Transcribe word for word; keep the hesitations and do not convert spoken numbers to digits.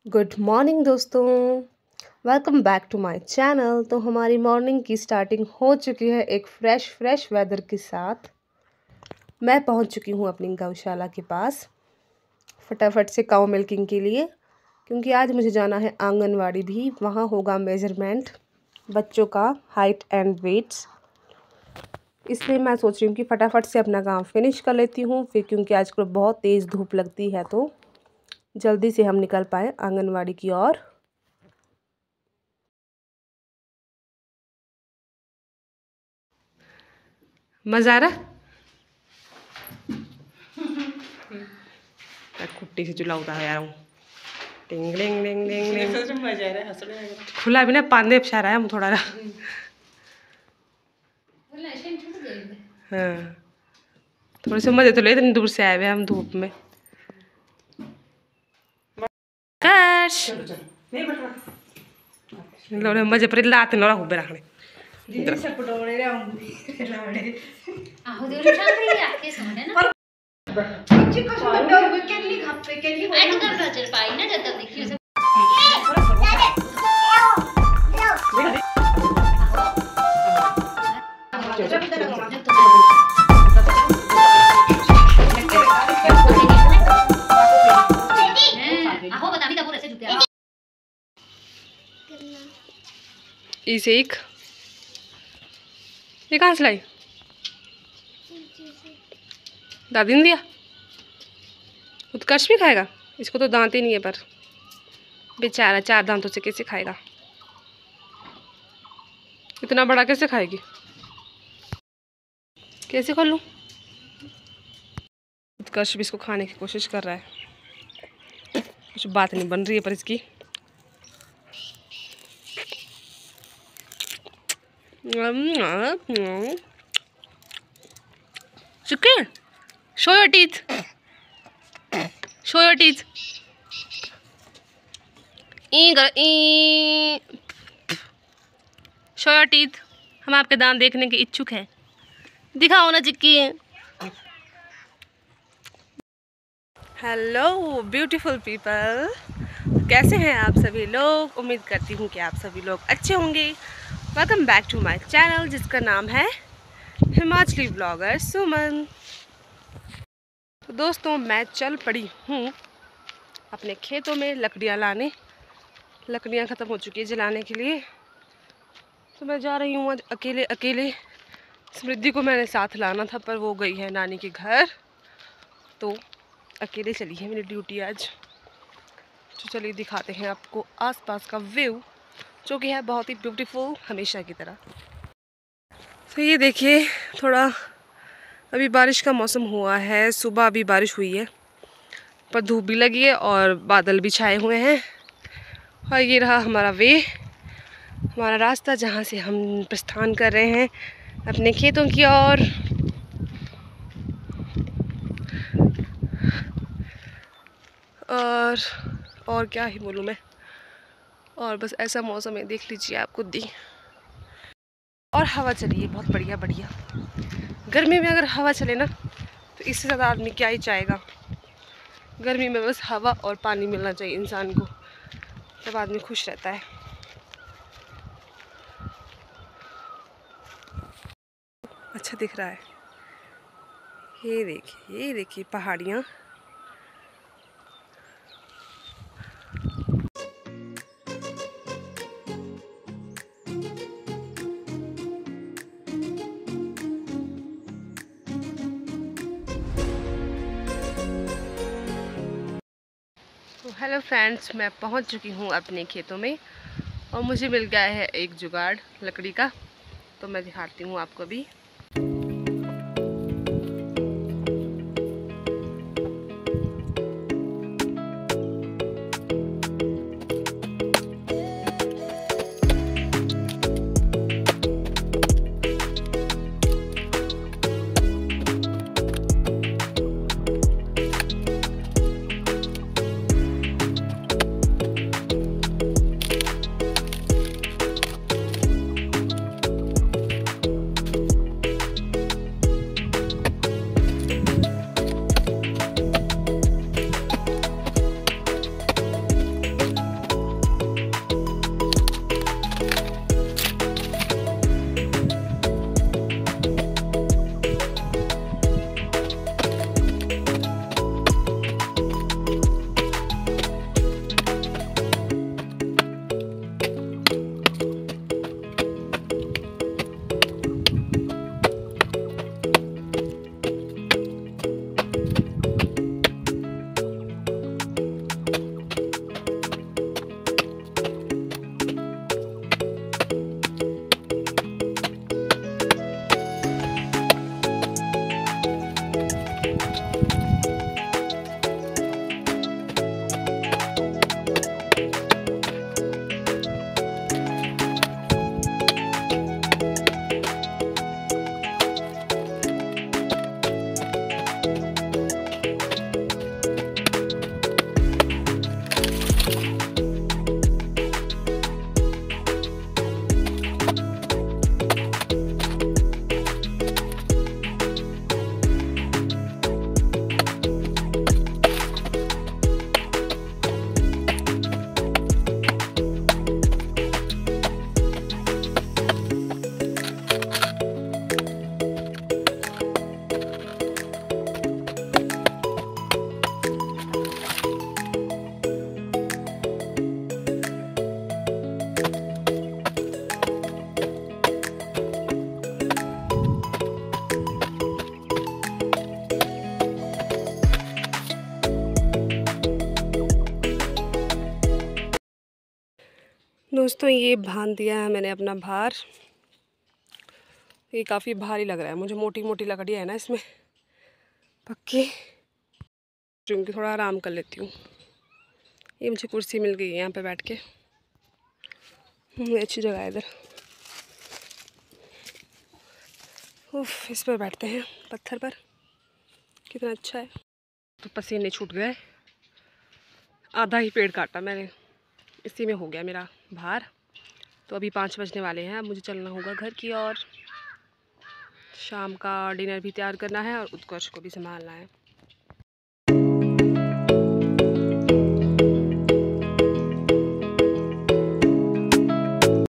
Good morning दोस्तों, welcome back to my channel. तो हमारी मॉर्निंग की स्टार्टिंग हो चुकी है एक फ़्रेश फ्रेश वेदर के साथ। मैं पहुंच चुकी हूं अपनी गौशाला के पास फटाफट से काऊ मिल्किंग के लिए, क्योंकि आज मुझे जाना है आंगनवाड़ी भी। वहां होगा मेजरमेंट बच्चों का हाइट एंड वेट्स। इसलिए मैं सोच रही हूँ कि फटाफट से अपना काम फिनिश कर लेती हूँ फिर, क्योंकि आजकल बहुत तेज़ धूप लगती है तो जल्दी से हम निकल पाए आंगनवाड़ी की ओर। मज़ा आ रहा? कुट्टी से चूल्हा उतार यार हूँ। टिंग डिंग डिंग डिंग डिंग। मजा आ रहा है, हंस रहे हैं। खुला भी ना पांदे पछा रहा है हम थोड़ा रहा। हाँ, थोड़े से मजे तो ले, इतनी दूर से आए हुए हम धूप में। काश लोरे मजे पर लात नोरा हुबे रखने दीदी से पटोले रे आऊंगी लावड़े आहो देउरी चांदी आके सोने ना कुछ को सुन डोर को केली खापे केली आई तो कर चल पाई ना जब तक देखियो से इसे एक ये कहाँ से लाई? दादी ने दिया। उत्कर्ष भी खाएगा? इसको तो दांत ही नहीं है, पर बेचारा चार दांतों से कैसे खाएगा? इतना बड़ा कैसे खाएगी? कैसे खा लूँ? उत्कर्ष भी इसको खाने की कोशिश कर रहा है। कुछ बात नहीं बन रही है पर इसकी। Chicken, show your teeth. Show your teeth. E E Show your teeth. हम आपके दांत देखने के इच्छुक हैं। दिखाओ ना चिक्की। हेलो ब्यूटीफुल पीपल, कैसे हैं आप सभी लोग? उम्मीद करती हूँ कि आप सभी लोग अच्छे होंगे। Welcome back to my channel, जिसका नाम है हिमाचली ब्लॉगर सुमन। तो दोस्तों, मैं चल पड़ी हूँ अपने खेतों में लकड़ियाँ लाने। लकड़ियाँ ख़त्म हो चुकी है जलाने के लिए, तो मैं जा रही हूँ आज अकेले अकेले। समृद्धि को मैंने साथ लाना था, पर वो गई है नानी के घर, तो अकेले चली है मेरी ड्यूटी आज। तो चलिए दिखाते हैं आपको आसपास का व्यू, जो कि है बहुत ही ब्यूटीफुल हमेशा की तरह। तो ये देखिए, थोड़ा अभी बारिश का मौसम हुआ है। सुबह अभी बारिश हुई है, पर धूप भी लगी है और बादल भी छाए हुए हैं। और ये रहा हमारा वे, हमारा रास्ता, जहाँ से हम प्रस्थान कर रहे हैं अपने खेतों की ओर। और और क्या ही बोलूँ मैं, और बस ऐसा मौसम है, देख लीजिए आप खुद ही। और हवा चली है बहुत बढ़िया बढ़िया। गर्मी में अगर हवा चले ना, तो इससे ज़्यादा आदमी क्या ही चाहेगा। गर्मी में बस हवा और पानी मिलना चाहिए इंसान को, तब आदमी खुश रहता है। अच्छा दिख रहा है, ये देखिए, ये देखिए पहाड़ियाँ। तो हेलो फ्रेंड्स, मैं पहुंच चुकी हूं अपने खेतों में और मुझे मिल गया है एक जुगाड़ लकड़ी का, तो मैं दिखाती हूं आपको भी। दोस्तों ये बांध दिया है मैंने अपना भार। ये काफ़ी भारी लग रहा है मुझे, मोटी मोटी लकड़ियाँ है ना इसमें पक्की। क्योंकि थोड़ा आराम कर लेती हूँ। ये मुझे कुर्सी मिल गई है यहाँ पे बैठ के, अच्छी जगह है इधर। उफ, इस पर बैठते हैं पत्थर पर, कितना अच्छा है। तो पसीने छूट गए, आधा ही पेड़ काटा मैंने, इसी में हो गया मेरा भार। तो अभी पाँच बजने वाले हैं, अब मुझे चलना होगा घर की और शाम का डिनर भी तैयार करना है और उत्कर्ष को भी संभालना है।